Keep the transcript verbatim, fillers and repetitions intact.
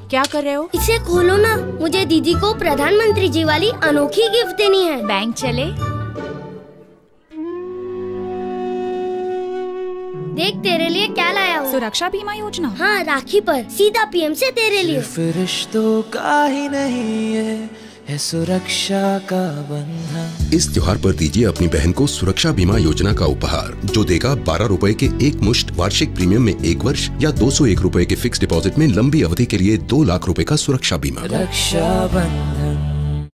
क्या कर रहे हो? इसे खोलो ना, मुझे दीदी को प्रधानमंत्री जी वाली अनोखी गिफ्ट देनी है। बैंक चले? देख तेरे लिए क्या लाया हूँ। सुरक्षा बीमा योजना। हाँ, राखी पर सीधा पीएम से तेरे लिए। सिर्फ रिश्तों का ही नहीं है, है सुरक्षा का बंधन। इस त्योहार पर दीजिए अपनी बहन को सुरक्षा बीमा योजना का उपहार, जो देगा बारह रुपए के एक मुश्त वार्षिक प्रीमियम में एक वर्ष या दो सौ एक रुपए के फिक्स डिपॉजिट में लंबी अवधि के लिए दो लाख रुपए का सुरक्षा बीमा। रक्षा बंधन।